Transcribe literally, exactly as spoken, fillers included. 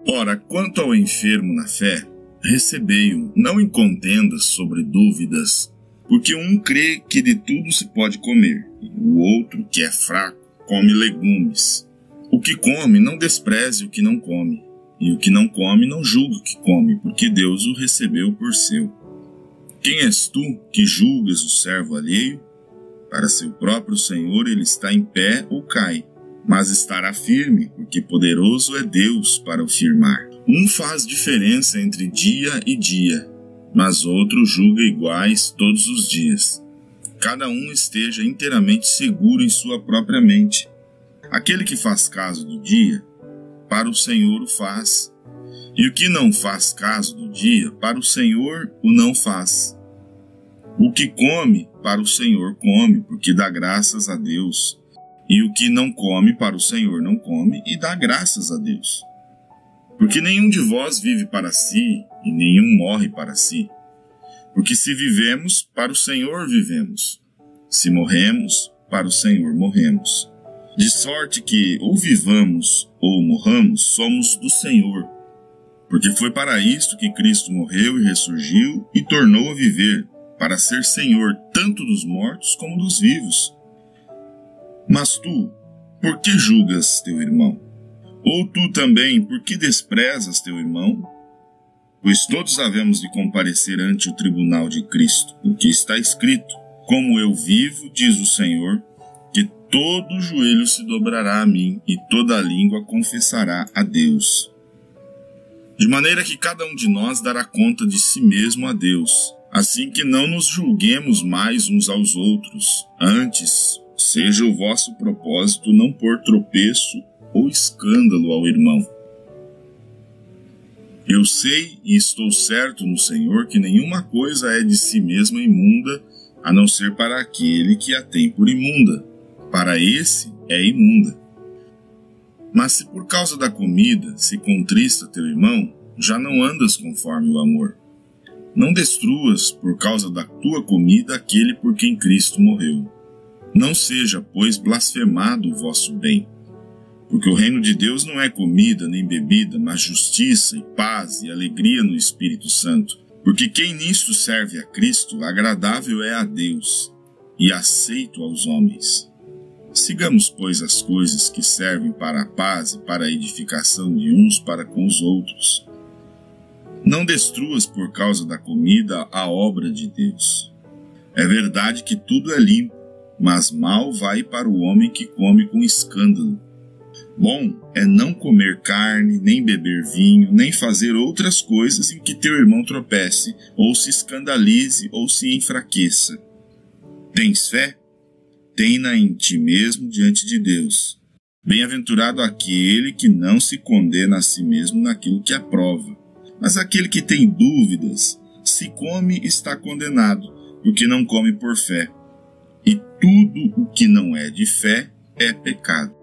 Ora, quanto ao enfermo na fé, recebei-o, não em contendas sobre dúvidas, porque um crê que de tudo se pode comer, e o outro, que é fraco, come legumes. O que come, não despreze o que não come, e o que não come, não julgue o que come, porque Deus o recebeu por seu. Quem és tu que julgas o servo alheio? Para seu próprio Senhor ele está em pé ou cai, mas estará firme, porque poderoso é Deus para o firmar. Um faz diferença entre dia e dia, mas outro julga iguais todos os dias. Cada um esteja inteiramente seguro em sua própria mente. Aquele que faz caso do dia, para o Senhor o faz, e o que não faz caso do dia, para o Senhor o não faz. O que come, para o Senhor come, porque dá graças a Deus, e o que não come, para o Senhor não come, e dá graças a Deus. Porque nenhum de vós vive para si, e nenhum morre para si. Porque se vivemos, para o Senhor vivemos. Se morremos, para o Senhor morremos. De sorte que, ou vivamos, ou morramos, somos do Senhor. Porque foi para isto que Cristo morreu e ressurgiu, e tornou a viver, para ser Senhor tanto dos mortos como dos vivos. Mas tu, por que julgas teu irmão? Ou tu também, por que desprezas teu irmão? Pois todos havemos de comparecer ante o tribunal de Cristo, porque está escrito: como eu vivo, diz o Senhor, que todo joelho se dobrará a mim, e toda língua confessará a Deus. De maneira que cada um de nós dará conta de si mesmo a Deus, assim que não nos julguemos mais uns aos outros. Antes, seja o vosso propósito não pôr tropeço ou escândalo ao irmão. Eu sei e estou certo no Senhor que nenhuma coisa é de si mesma imunda, a não ser para aquele que a tem por imunda. Para esse é imunda. Mas se por causa da comida se contrista teu irmão, já não andas conforme o amor. Não destruas por causa da tua comida aquele por quem Cristo morreu. Não seja, pois, blasfemado o vosso bem. Porque o reino de Deus não é comida nem bebida, mas justiça e paz e alegria no Espírito Santo. Porque quem nisto serve a Cristo, agradável é a Deus e aceito aos homens. Sigamos, pois, as coisas que servem para a paz e para a edificação de uns para com os outros. Não destruas por causa da comida a obra de Deus. É verdade que tudo é limpo, mas mal vai para o homem que come com escândalo. Bom é não comer carne, nem beber vinho, nem fazer outras coisas em que teu irmão tropece, ou se escandalize, ou se enfraqueça. Tens fé? Tem-na em ti mesmo diante de Deus. Bem-aventurado aquele que não se condena a si mesmo naquilo que aprova. Mas aquele que tem dúvidas, se come, está condenado, porque não come por fé. E tudo o que não é de fé é pecado.